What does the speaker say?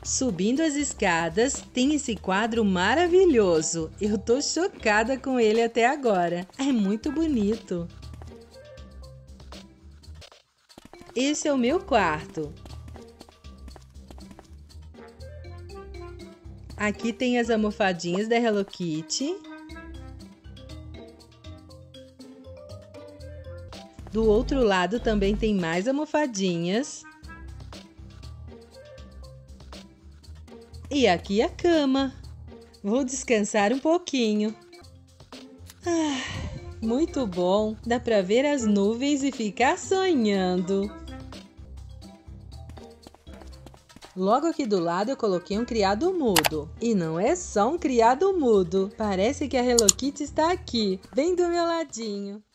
Subindo as escadas, tem esse quadro maravilhoso. Eu tô chocada com ele até agora. É muito bonito. Esse é o meu quarto. Aqui tem as almofadinhas da Hello Kitty. Do outro lado também tem mais almofadinhas. E aqui a cama. Vou descansar um pouquinho. Muito bom. Dá para ver as nuvens e ficar sonhando. Logo aqui do lado eu coloquei um criado mudo. E não é só um criado mudo. Parece que a Hello Kitty está aqui, bem do meu ladinho.